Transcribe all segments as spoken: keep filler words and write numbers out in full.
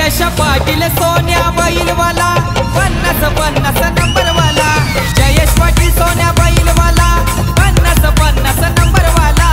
जयेश पाटील सोन्या बैलवाला पन्नास पन्नास नंबरवाला जयेश पाटील सोन्या बैलवाला पन्नास पन्नास नंबरवाला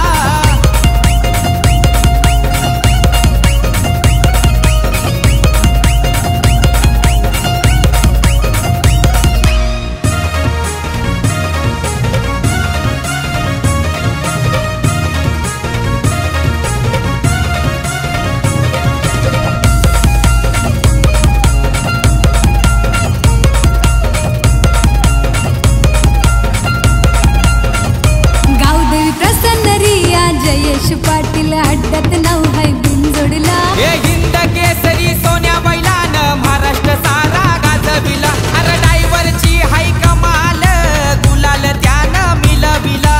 जयेश पाटील अड्ड्यात नाव है बिनजोडला हे हिंद केसरी सोन्या बैलानं महाराष्ट्र सारा गाजविला अरे ड्रायव्हरची हाय कमाल गुलाल त्यानं मिलविला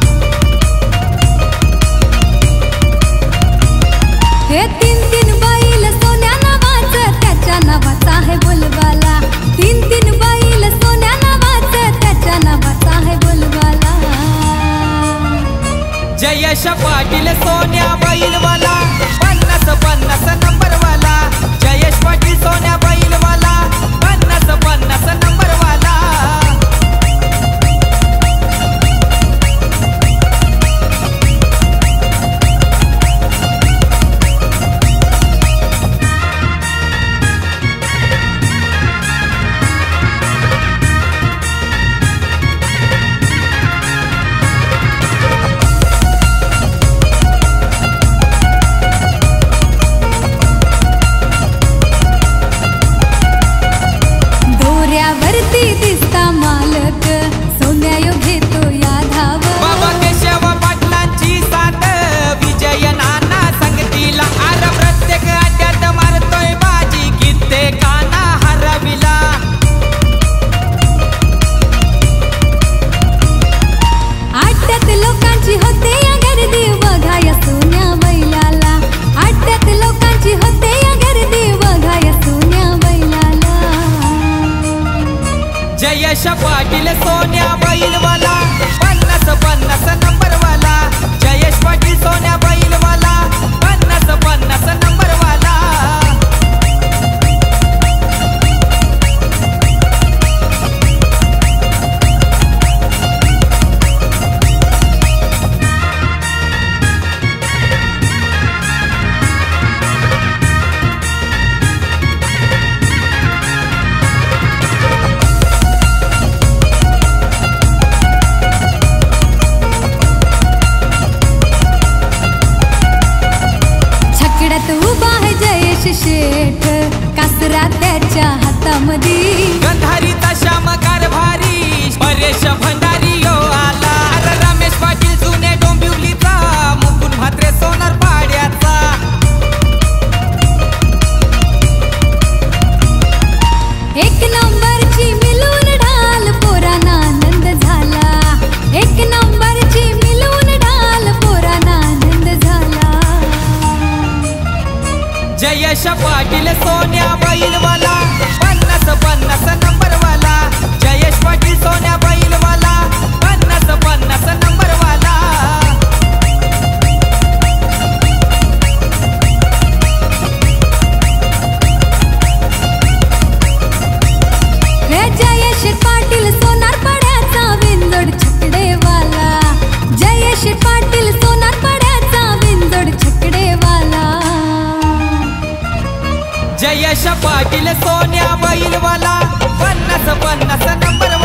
हे तीन तीन बैल सोन्या नावाचं त्याच्या नावाचा आहे बोलबाला तीन तीन बैल सोन्या नावाचं त्याच्या नावाचा आहे बोलबाला जयेश पाटील सोन्या बैलवाला पन्नास पन्नास नंबरवाला जयेश पाटील सोन्या बैलवाला पन्नास पन्नास नंबरवाला जयेश पाटील सोन्या बैलवाला पन्नास पन्नास नंबरवाला जयेश पाटील सोन्या बैलवाला पन्नास पन्नास नंबरवाला उभा है जयेश शेठ कासरा त्याच्या हातामध्ये गंधारीचा श्याम कारभारी परेश भंडारी यो आला अरे रमेश पाटील जुने डोंबिवलीचा मुकुंद म्हात्रे सोनार पाड्याचा एक नंबरची मिलून ढाल पोरांना आनंद झाला एक नंबरची मिलून ढाल पोरांना आनंद झाला जयेश पाटील सोन्या बैलवाला पन्नास पन्नास नंबरवाला जयेश पाटील सोन्या बैलवाला पन्नास पन्नास नंबरवाला रे जयेश पाटील सोनार पाड्याचा बिनजोड छकडेवाला जयेश पाटील सोनार पाड्याचा बिनजोड छकडेवाला जयेश पाटील सोन्या बैलवाला पन्नास पन्नास नंबर